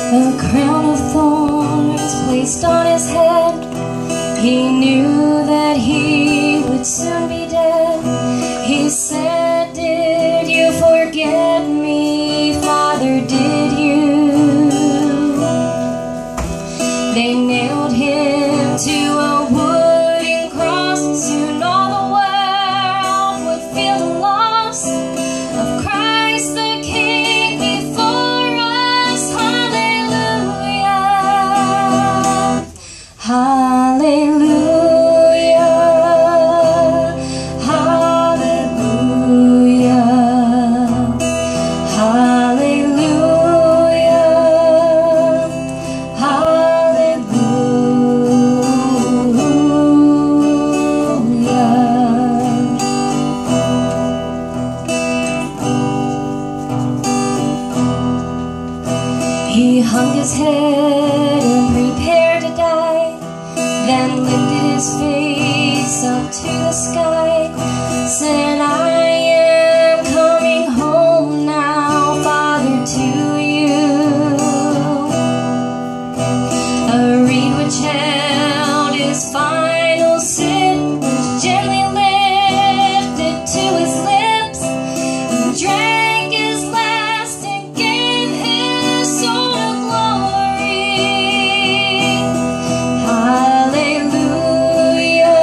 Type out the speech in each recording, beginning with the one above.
A crown of thorns placed on his head. He knew that he would soon be dead. He said, "Did you forget me, Father, did you?" They nailed him to a wooden cross. Soon all the world would feel the loss of Christ the King before us. Hallelujah, hallelujah, hallelujah, hallelujah, hallelujah. He hung his head and prepared to die, then lifted his face up to the sky, said, "I am coming home now, Father, to you." A reed which held his final sit was gently lifted to his lips. He drank his last and gave his soul to glory. Hallelujah,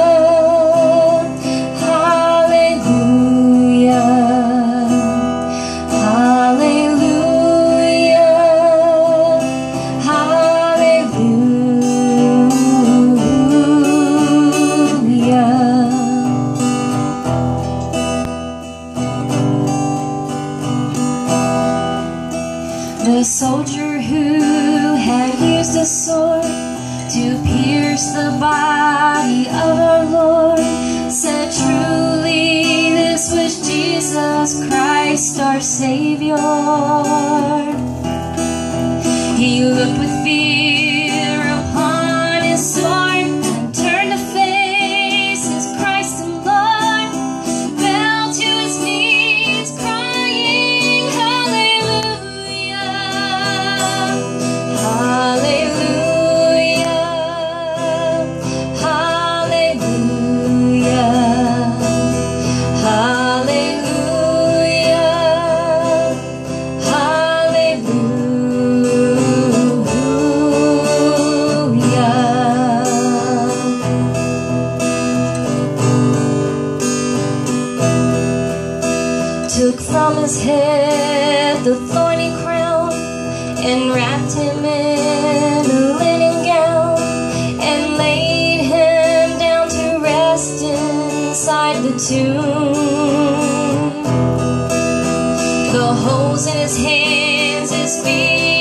hallelujah, hallelujah, hallelujah. The soldier who had used a sword to pierce the body of our Lord said, "Truly this was Jesus Christ, our Savior." He looked with fear upon his sword and turned to face his Christ and Lord, fell to his knees crying, "Hallelujah, hallelujah, hallelujah, hallelujah, hallelujah." Took from his head the thorny crown and wrapped him in a linen gown and laid him down to rest inside the tomb. The holes in his hands, his feet,